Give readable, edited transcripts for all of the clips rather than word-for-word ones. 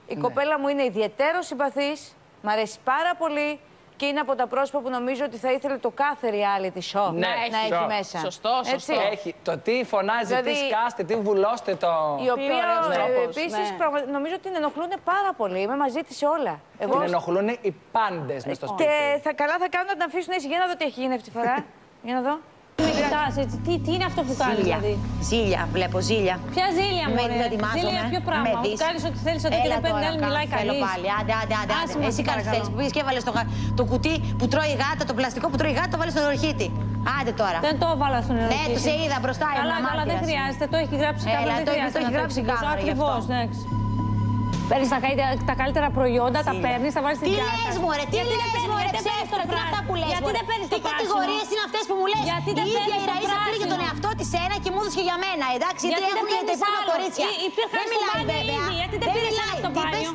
Η κοπέλα μου είναι ιδιαιτέρως συμπαθής, μ' αρέσει πάρα πολύ και είναι από τα πρόσωπα που νομίζω ότι θα ήθελε το κάθε reality show να έχει μέσα. Σωστό. Έχει το τι φωνάζει, τι σκάστε, τι βουλώστε το. Η οποία επίσης νομίζω ότι την ενοχλούν πάρα πολύ. Είμαι μαζί της σε όλα. Την ενοχλούν οι πάντες μες στο σπίτι. Και καλά θα κάνουν να την αφήσουν ήσυχη. Για να δω τι έχει γίνει αυτή τη φορά. Για να δω. Με κοιτάς έτσι. Τι είναι αυτό που κάνεις δηλαδή? Ζήλια, βλέπω ζήλια. Ποια ζήλια μου είναι? Ζήλια ποιο πράγμα? Που κάνεις ό,τι θέλεις εδώ και δεν παίρνει άλλη μιλάει καλής. Άντε. Εσύ κάνεις τι θέλεις. Πήγες και έβαλες το κουτί που τρώει η γάτα, το πλαστικό που τρώει η γάτα, το βάλες στον ορχήτη. Άντε τώρα. Δεν το έβαλα στον ορχήτη. Ναι, το σε είδα μπροστά. Καλά, δεν χρειάζεται. Το έχει γράψει κάπου. Το έχει γράψει κάπου. Ακριβώς, εντάξει. Παίρνεις τα καλύτερα προϊόντα, τα παίρνεις, τα βάζεις στην τσάντα. Τι λες μωρέ, τι είναι αυτά που λες? Γιατί δεν παίρνεις το πράσινο? Τι κατηγορίες είναι αυτές που μου λες? Γιατί δεν η ίδια παίρνεις η το Ραΐσα πήρε για τον πράσινο? εαυτό της ένα και μου έδωσε για μένα, εντάξει? Γιατί δεν έχουν παίρνεις τα άλλο? κορίτσια. Υπήρχαν Δεν στο μιλάει μπάνιο βέβαια. ήδη, γιατί δεν πήρες ένα στο μπάνιο?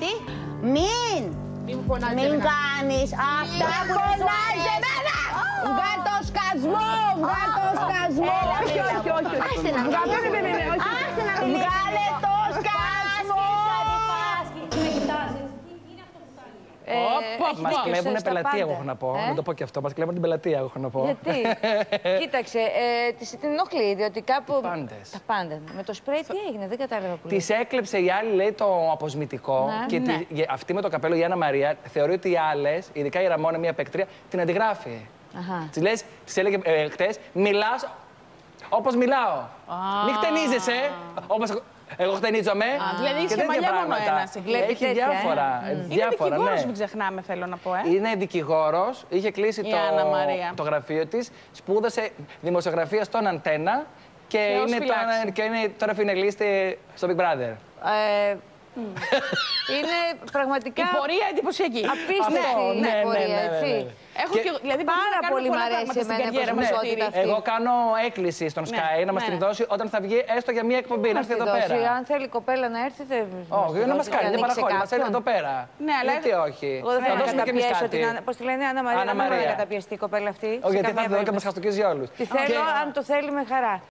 Μην κάνεις αυτά που φωνάζει εμένα! Βγάλ' το σκασμό! Βγάλ' το σκασμό! Όχι. Άστε να μιλήσεις. Άστε να μιλήσεις. Βγάλε το σκασμό! Μας κλέβουνε πελατεία, εγώ έχω να πω. Να το πω και αυτό. Μας κλέβουν την πελατεία, εγώ έχω να πω. Γιατί? Κοίταξε, την ενοχλεί, διότι κάπου. Πάντες. Τα πάντα. Με το σπρέι τι έγινε, δεν κατάλαβα πολύ. Της έκλεψε η άλλη, λέει, το αποσμητικό. Και αυτή με το καπέλο, η Άννα Μαρία, θεωρεί ότι οι άλλες, ειδικά η Ραμόνα, μια παίκτρια, την αντιγράφει. Της έλεγε χτες, μιλάς όπως μιλάω. Μην χτενίζεσαι. Εγώ χτενίζομαι. Δηλαδή είσαι μαλλιά μόνο ένας. Έχει διάφορα. Είναι δικηγόρος, μην ξεχνάμε, θέλω να πω. Είναι δικηγόρος, είχε κλείσει το γραφείο της, σπούδασε δημοσιογραφία στον Αντένα και είναι τώρα φινελίστη στο Big Brother. Είναι πραγματικά. Η πορεία εντυπωσιακή. Απίστευτη η πορεία, έτσι. Έχω και δηλαδή πάρα πολύ μ' αρέσει εμένα η προσωπικότητα αυτή. Εγώ κάνω έκκληση στον Sky να μας την δώσει όταν θα βγει έστω για μία εκπομπή. Να έρθει εδώ πέρα. Αν θέλει η κοπέλα να έρθει, δεν. Όχι, να μας κάνει, δεν παραχωρεί. Μας έρθει εδώ πέρα. Ναι, αλλά. Γιατί όχι. Εγώ δεν θέλω να καταπιέσω την. Πώς τη λένε, Άννα Μαρία. Δεν θέλω να καταπιεστεί η κοπέλα αυτή. Όχι, γιατί θα δω και μας χαστοκίζει όλους. Τη θέλω, αν το θέλει, με χαρά.